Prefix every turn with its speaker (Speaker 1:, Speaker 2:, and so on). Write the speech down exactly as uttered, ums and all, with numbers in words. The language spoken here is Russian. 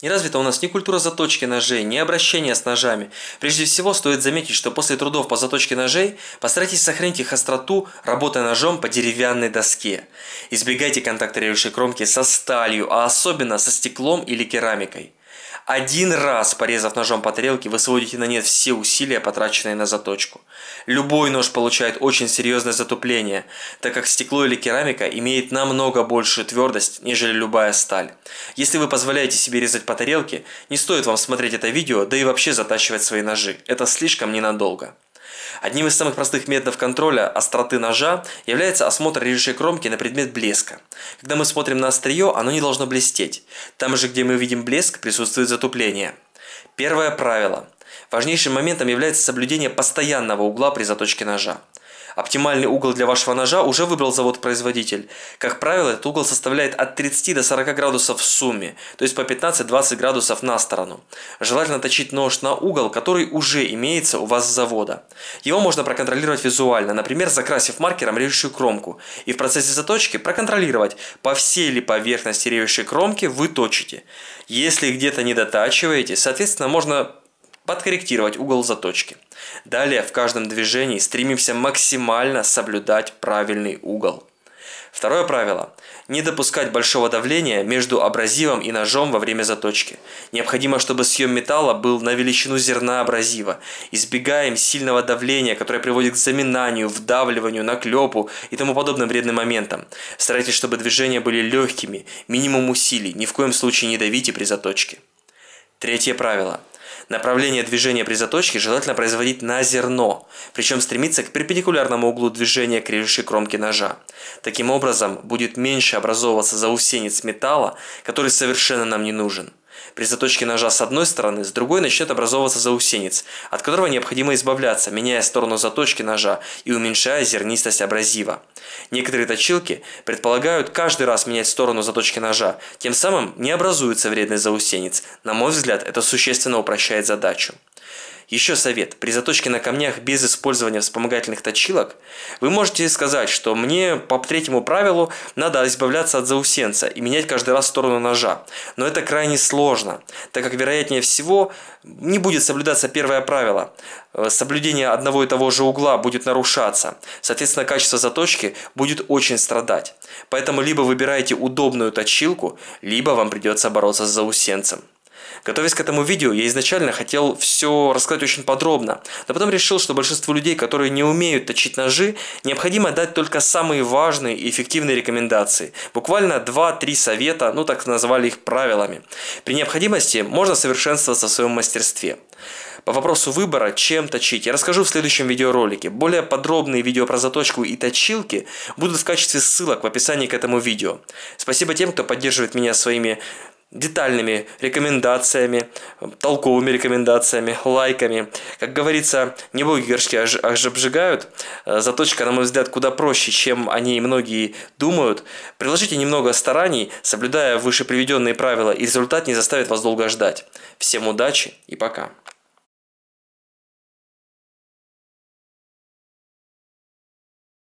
Speaker 1: Не развита у нас ни культура заточки ножей, ни обращения с ножами. Прежде всего, стоит заметить, что после трудов по заточке ножей постарайтесь сохранить их остроту, работая ножом по деревянной доске. Избегайте контакта режущей кромки со сталью, а особенно со стеклом или керамикой. Один раз, порезав ножом по тарелке, вы сводите на нет все усилия, потраченные на заточку. Любой нож получает очень серьезное затупление, так как стекло или керамика имеет намного большую твердость, нежели любая сталь. Если вы позволяете себе резать по тарелке, не стоит вам смотреть это видео, да и вообще затачивать свои ножи. Это слишком ненадолго. Одним из самых простых методов контроля остроты ножа является осмотр режущей кромки на предмет блеска. Когда мы смотрим на острие, оно не должно блестеть. Там же, где мы видим блеск, присутствует затупление. Первое правило. Важнейшим моментом является соблюдение постоянного угла при заточке ножа. Оптимальный угол для вашего ножа уже выбрал завод-производитель. Как правило, этот угол составляет от тридцати до сорока градусов в сумме, то есть по пятнадцать-двадцать градусов на сторону. Желательно точить нож на угол, который уже имеется у вас с завода. Его можно проконтролировать визуально, например, закрасив маркером режущую кромку, и в процессе заточки проконтролировать, по всей ли поверхности режущей кромки вы точите. Если где-то не дотачиваете, соответственно, можно подкорректировать угол заточки. Далее в каждом движении стремимся максимально соблюдать правильный угол. Второе правило. Не допускать большого давления между абразивом и ножом во время заточки. Необходимо, чтобы съем металла был на величину зерна абразива. Избегаем сильного давления, которое приводит к заминанию, вдавливанию, наклепу и тому подобным вредным моментам. Старайтесь, чтобы движения были легкими, минимум усилий, ни в коем случае не давите при заточке. Третье правило. Направление движения при заточке желательно производить на зерно, причем стремиться к перпендикулярному углу движения к режущей кромке ножа. Таким образом, будет меньше образовываться заусенец металла, который совершенно нам не нужен. При заточке ножа с одной стороны, с другой начнет образовываться заусенец, от которого необходимо избавляться, меняя сторону заточки ножа и уменьшая зернистость абразива. Некоторые точилки предполагают каждый раз менять сторону заточки ножа, тем самым не образуется вредный заусенец. На мой взгляд, это существенно упрощает задачу. Еще совет. При заточке на камнях без использования вспомогательных точилок вы можете сказать, что мне по третьему правилу надо избавляться от заусенца и менять каждый раз сторону ножа. Но это крайне сложно, так как вероятнее всего не будет соблюдаться первое правило. Соблюдение одного и того же угла будет нарушаться. Соответственно, качество заточки будет очень страдать. Поэтому либо выбираете удобную точилку, либо вам придется бороться с заусенцем. Готовясь к этому видео, я изначально хотел все рассказать очень подробно, но потом решил, что большинству людей, которые не умеют точить ножи, необходимо дать только самые важные и эффективные рекомендации. Буквально два-три совета, ну так назвали их правилами. При необходимости можно совершенствоваться в своем мастерстве. По вопросу выбора, чем точить, я расскажу в следующем видеоролике. Более подробные видео про заточку и точилки будут в качестве ссылок в описании к этому видео. Спасибо тем, кто поддерживает меня своими детальными рекомендациями, толковыми рекомендациями, лайками. Как говорится, не боги горшки аж обжигают. Заточка, на мой взгляд, куда проще, чем они многие думают. Приложите немного стараний, соблюдая выше приведенные правила, и результат не заставит вас долго ждать. Всем удачи и пока.